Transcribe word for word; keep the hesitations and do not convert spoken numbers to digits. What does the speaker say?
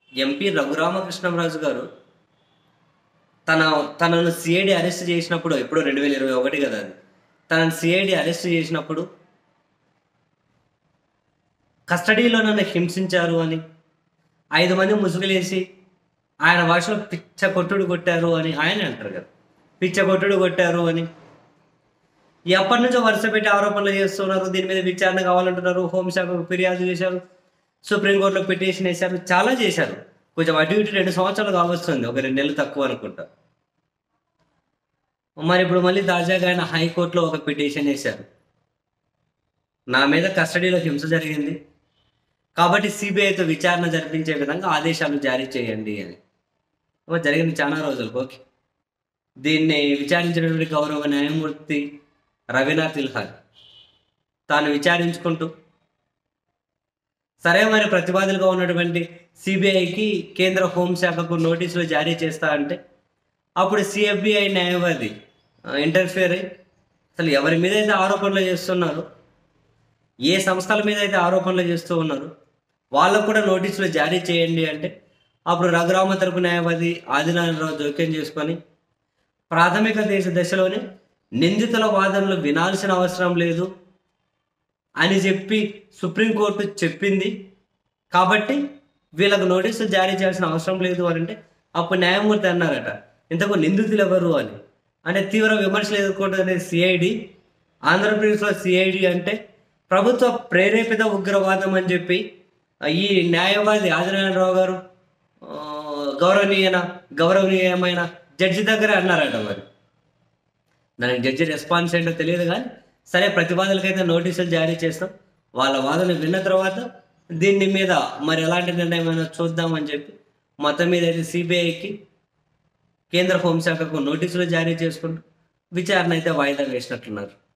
MP Raghurama Krishnam Raju గారు తన తనను సిఐడి అరెస్ట్ చేసినప్పుడు ఎప్పుడో రెండు వేల ఇరవై ఒకటి కదా అది. తనను సిఐడి అరెస్ట్ చేసినప్పుడు కస్టడీలో నన్ను హింసించారు అని, ఐదు మంది ముసుగులేసి ఆయన భాషలో పిచ్చ కొట్టుడు కొట్టారు అని ఆయన అంటారు కదా. పిచ్చ కొట్టుడు కొట్టారు అని ఎప్పటి నుంచో వరుస పెట్టి ఆరోపణలు చేస్తున్నారు. దీని మీద విచారణ కావాలంటున్నారు. హోంశాఖకు ఫిర్యాదు చేశారు, సుప్రీంకోర్టులో పిటిషన్ వేశారు, చాలా చేశారు. కొంచెం అటు ఇటు రెండు సంవత్సరాలు కావస్తుంది, ఒక రెండు నెలలు తక్కువ అనుకుంటా. మరి ఇప్పుడు మళ్ళీ తాజాగా ఆయన హైకోర్టులో ఒక పిటిషన్ వేశారు. నా మీద కస్టడీలో హింస జరిగింది కాబట్టి సిబిఐతో విచారణ జరిపించే విధంగా ఆదేశాలు జారీ చేయండి అని. ఓ జరిగింది చాలా రోజులు. ఓకే, దీన్ని విచారించినటువంటి గౌరవ న్యాయమూర్తి రవీనా తిల్హార్ తాను విచారించుకుంటూ సరే మరి ప్రతివాదులుగా ఉన్నటువంటి సిబిఐకి కేంద్ర హోంశాఖకు నోటీసులు జారీ చేస్తా అంటే అప్పుడు సిఎఫ్బిఐ న్యాయవాది ఇంటర్ఫియర్ అయ్యి అసలు ఎవరి మీద అయితే ఆరోపణలు చేస్తున్నారో, ఏ సంస్థల మీద అయితే ఆరోపణలు చేస్తూ ఉన్నారో వాళ్ళకు కూడా నోటీసులు జారీ చేయండి అంటే అప్పుడు రఘురామ తరపు న్యాయవాది ఆదినారాయణరావు జోక్యం చేసుకొని ప్రాథమిక దేశ దశలోనే నిందితుల వాదనలు వినాల్సిన అవసరం లేదు అని చెప్పి సుప్రీంకోర్టు చెప్పింది కాబట్టి వీళ్ళకు నోటీసులు జారీ చేయాల్సిన అవసరం లేదు అని అంటే అప్పుడు న్యాయమూర్తి అన్నారట, ఇంతకు నిందితులు ఎవరు అని. అంటే తీవ్ర విమర్శలు ఎదుర్కొంటున్న సిఐడి, ఆంధ్రప్రదేశ్లో సిఐడి అంటే ప్రభుత్వ ప్రేరేపిత ఉగ్రవాదం అని చెప్పి ఈ న్యాయవాది ఆదినారాయణరావు గారు గౌరవనీయన గౌరవనీయమైన జడ్జి దగ్గర అన్నారట. మరి దానికి జడ్జి రెస్పాన్స్ ఏంటో తెలియదు కానీ సరే ప్రతివాదులకైతే నోటీసులు జారీ చేస్తాం, వాళ్ళ వాదన విన్న తర్వాత దీని మీద మరి ఎలాంటి నిర్ణయం అయినా చూద్దామని చెప్పి మొత్తం మీద అయితే సిబిఐకి కేంద్ర హోంశాఖకు నోటీసులు జారీ చేసుకుంటూ విచారణ అయితే వాయిదా వేసినట్లున్నారు.